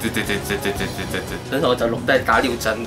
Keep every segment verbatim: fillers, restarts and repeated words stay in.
跟住我就錄低打尿震。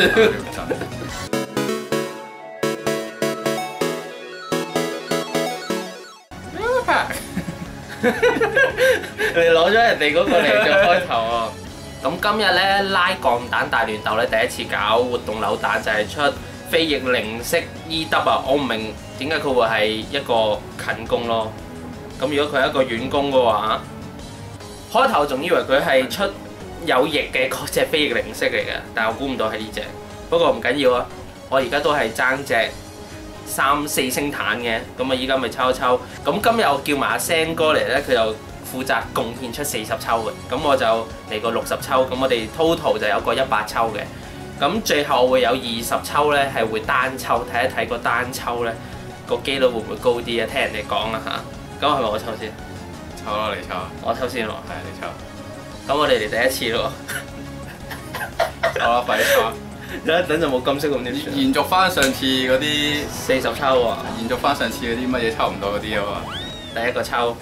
你攞咗人哋嗰個嚟做開頭喎。咁今日咧拉鋼彈大亂鬥咧第一次搞活動扭蛋就係出飛翼零式 E W 啊！我唔明點解佢會係一個近攻咯。咁如果佢係一個遠攻嘅話，開頭仲以為佢係出有翼嘅嗰隻飛翼零式嚟嘅，但係我估唔到係呢隻。不過唔緊要啊，我而家都係爭隻三四星彈嘅，咁啊依家咪抽一抽。咁今日我叫埋阿 Sam 哥嚟咧，佢就負責貢獻出四十抽嘅，咁我就嚟個六十抽，咁我哋 total 就有個一百抽嘅。咁最後會有二十抽咧係會單抽，睇一睇個單抽咧個機率會唔會高啲啊？聽人哋講啊嚇。咁係咪我抽先？ 抽咯，你抽。 我抽先喎。 係你抽。 咁我哋嚟第一次咯。 抽啦，快啲抽！ 有一等就冇金色咁點算？ 延續翻上次嗰啲四十抽喎。 延續翻上次嗰啲乜嘢抽唔到嗰啲啊嘛。 第一個抽。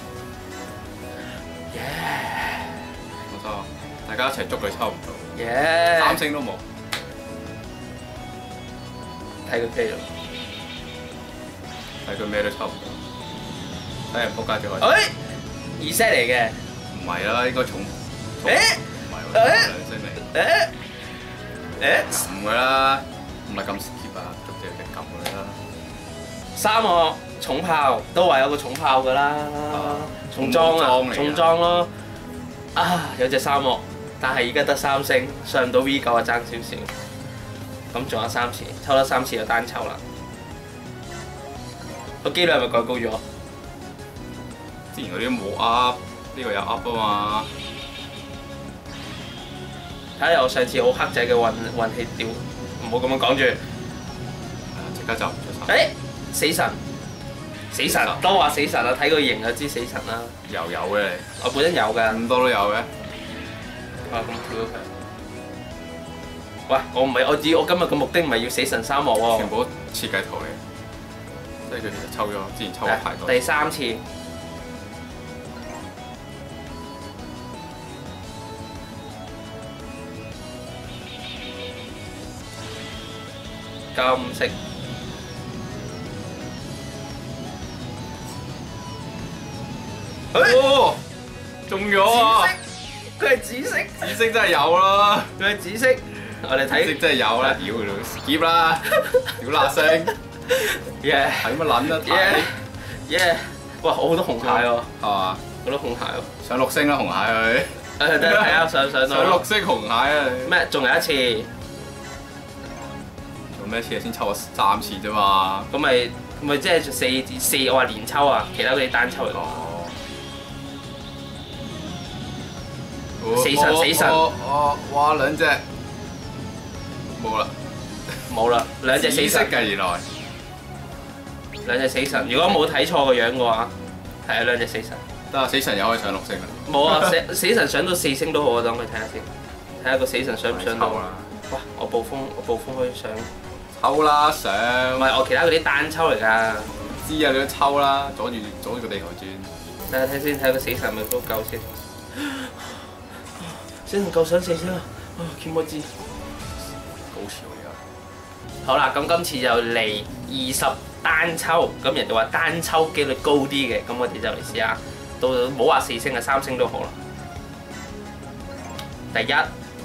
耶！ 冇錯，大家一齊捉佢抽唔到。 耶！ 三星都冇。 睇佢飛咯。 睇佢咩都抽唔到。睇人仆街最開心。 誒，二 set 嚟嘅。 唔係啦，應該重。 誒？ 唔係喎，兩星嚟。 誒？誒？ 撳佢啦，唔係咁 skip 啊，逐隻隻撳佢啦。 三個重炮都話有個重炮㗎啦，重裝啊，重裝咯。啊，有隻三幕，但係而家得三星，上唔到 V 九啊，爭少少。咁仲有三次，抽得三次就單抽啦。個機率係咪改高咗？ 之前嗰啲冇 up， 呢個有 up 啊嘛。 睇下我上次好黑仔嘅運運氣屌，唔好咁樣講住。 即刻就唔出手。 誒，死神，死神都話死神啊！睇個型就知死神啦。 又有嘅你。 我本身有㗎。 咁多都有嘅。 哇！咁跳咗佢。喂，我唔係我知，我今日嘅目的唔係要死神三幕喎。 全部設計圖嚟，即係佢其實抽咗，之前抽咗太多。 第三次。金色。 哦，中咗啊！ 佢係紫色。 紫色真係有啦， 佢係紫色。我哋睇。 紫色真係有啦，屌佢老 skip 啦，屌辣星。 耶！ 睇乜撚啊？ 耶！耶！哇！我好多紅蟹喎。 係嘛？ 好多紅蟹喎。 上六星啦，紅蟹佢。 誒，等睇下上上到。 上六星紅蟹啊！ 咩？仲有一次。 做咩次啊？先抽咗三次啫嘛。 咁咪咪即係四四，我話連抽啊，其他嗰啲單抽嚟講。死神死神！ 哦，哇兩隻冇啦， 冇啦，兩隻死神嘅原來。 兩隻死神，如果冇睇錯個樣嘅話，係啊兩隻死神。 得啊，死神又可以上六星啦。 冇啊，死死神上到四星都好啊，等佢睇下先，睇下個死神上唔上到。哇！我暴風我暴風可以上。 抽啦上。 唔係我其他嗰啲單抽嚟㗎。 知啊，你都抽啦，阻住阻住個地球轉。 睇下睇先，睇下個死神咪都夠先。死神夠上四星啊！啊，見我知。 高潮而家。 好啦，咁今次就嚟二十單抽，咁人哋話單抽機率高啲嘅，咁我哋就嚟試下，到冇話四星啊，三星都好啦。第一，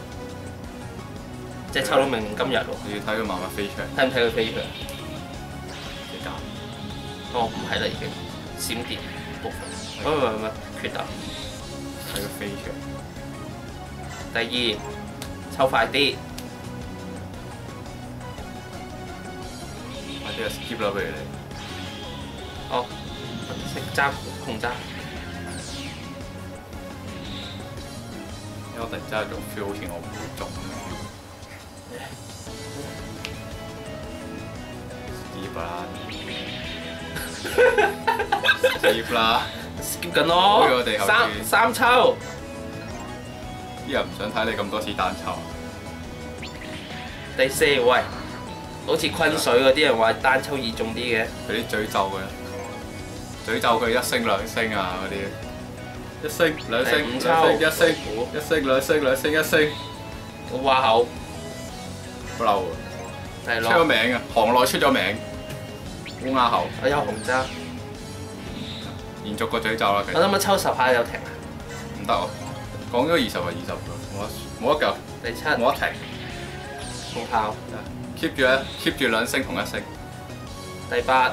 即係抽到明明今日喎。 你要睇佢慢慢飛出嚟。 睇唔睇佢飛出嚟？ 幾格？ 哦，唔係啦，已經閃電部分。唔唔唔唔，決鬥。 睇佢飛出嚟。 第二，抽快啲。 或者 skip 啦，俾你。 好，識揸紅揸。 因為我突然之間有種 feel，好似我唔會中。skip 啦。skip 啦。 skip 緊咯。三三抽。 啲人唔想睇你咁多次單抽。 第四，喂，好似昆水嗰啲人話單抽易中啲嘅。 佢啲詛咒嘅，詛咒佢一星兩星啊嗰啲。 一升兩升第五兩升抽一升一升兩升兩升一升， 我挖口不嬲係喎，出咗咯， 名啊，行內出咗名，烏鴉口， 我有紅渣， 延續個詛咒啦，其實我諗乜抽十下就停啦。 唔得喎，講咗二十就二十㗎，冇得冇得救， 第七冇得停紅炮， ，keep 住咧 keep 住兩升同一升， 第八，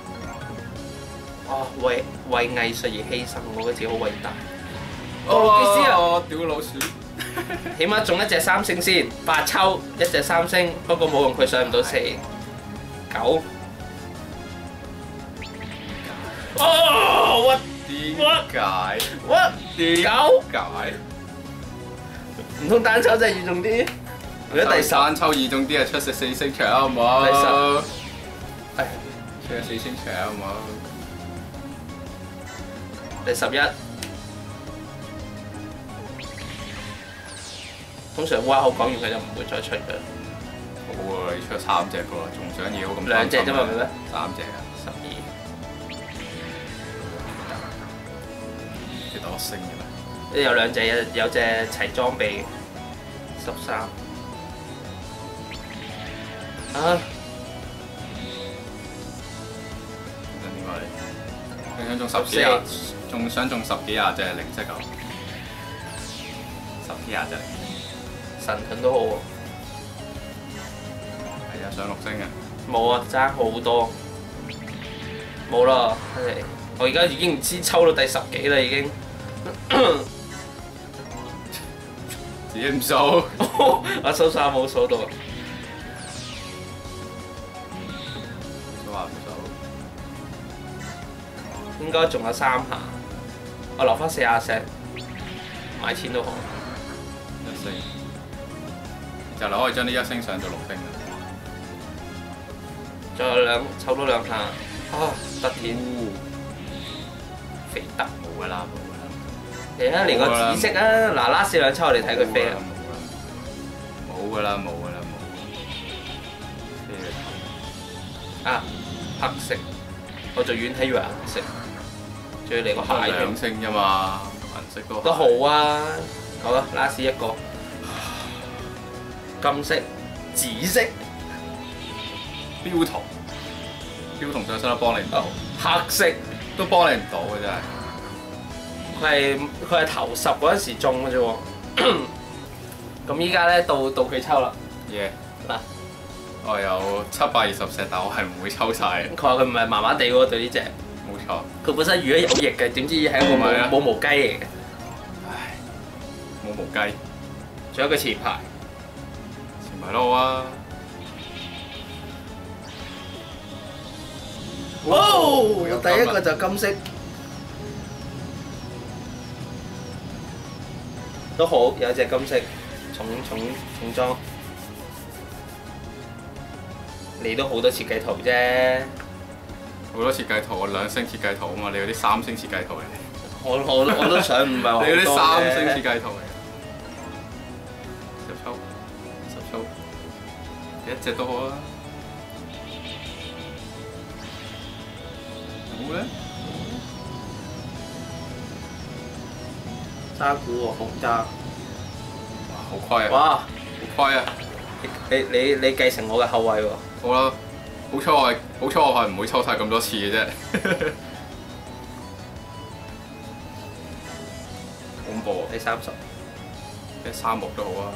哇為為藝術而犧牲，我覺得自己好偉大。哦，幾時啊？ 哦，屌老鼠！ 起碼中一隻三星先，八抽一隻三星，不過冇用佢上唔到四。九。哦， 點解？ 屈屈點九， 解？ 唔通單抽真係嚴重啲？如果第十， 單抽二中啲啊，出食四星場好唔好？ 第十係出個四星場好唔好？ 第十一，通常烏鴉口講完佢就唔會再出嘅。 好啊，你出三隻個，仲想要咁兩隻啫嘛，佢咩？ 三隻啊， 十二， 幾多星嘅咩？ 有兩隻有有隻齊裝備，十三。啊！ 想點啊你？你想中十幾廿？仲想中十幾廿隻零色啊？十幾廿隻， 神盾都好喎。 係啊，上六星嘅。 冇啊，爭好多。冇啦，係我而家已經唔知抽到第十幾啦，已經。 自己唔數。 我數晒冇數到。 數下唔數。 應該仲有三下，我留翻四下石，買錢都好。 一星，就你可以將呢一星上到六星嘅。 仲有兩抽多兩下，啊！特典肥得冇㗎啦，冇㗎啦。 嚟啊！連個紫色啊！嗱，last兩抽我哋睇佢飛啊！ 冇㗎啦，冇㗎啦，冇。飛佢頭。 啊，黑色，我就遠睇以為顏色，仲要嚟個蟹兩星啫嘛，銀色都都好啊！好啦，last一個，金色、紫色、 標童，標童上身都幫你唔到， 黑色， 都幫你唔到嘅真係。 佢係佢係頭十嗰陣時中嘅啫喎。咁依家咧到到佢抽啦。 耶！ 嗱， 我有七百二十石，但我係唔會抽晒。 佢話佢唔係麻麻地喎對呢隻， 冇錯。 佢本身如果有翼嘅，點知係一個唔係啊冇冇毛雞嚟嘅。 唉，冇毛雞， 仲有一個前排， 前排都好啊。 哇！我第一個就金色，都好有隻金色重重重裝，你都好多設計圖啫。 好多設計圖，我兩星設計圖啊嘛，你嗰啲三星設計圖嚟。 我我我都想唔係話好多你嗰啲三星設嘅。 計圖嚟。十抽，十抽，一隻都好啊。好咧。 渣古喎，紅渣。 哇！好虧啊！ 哇！ 好虧啊！ 你你你繼承我嘅後衞喎。 好啦，好彩我係好彩我係唔會抽晒咁多次嘅啫。恐怖啊！ 第三十， 一三木都好啊。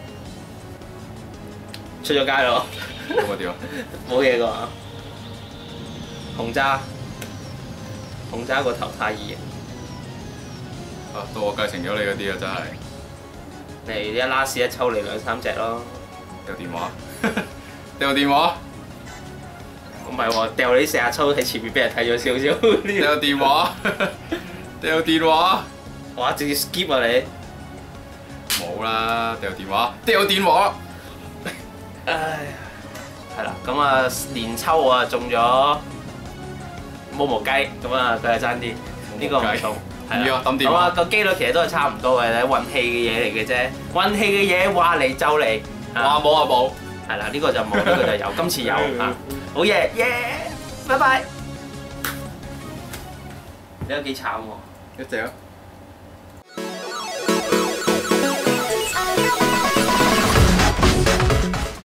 出咗街咯。 咁我點啊？ 冇嘢㗎嘛。紅渣，紅渣個頭太易。 啊，到我繼承咗你嗰啲啊，真係。 你一拉屎一抽你兩三隻咯。 掉電話，掉電話， 唔係喎，掉你四下抽喺前面俾人睇咗少少。 掉電話，掉電話， 哇！直接 skip 啊你！ 冇啦，掉電話，掉電話。 唉，係啦，咁啊連抽啊中咗毛毛雞，咁啊佢係爭啲，呢個唔中。 唔要啊，抌電咁啊話。 個機率其實都係差唔多嘅，運氣嘅嘢嚟嘅啫。運氣嘅嘢話嚟就嚟。 話冇啊冇。 係啦，呢個就冇，呢個就有，今次有啊！好嘢，耶！拜拜。你都幾慘喎。 一隻啊！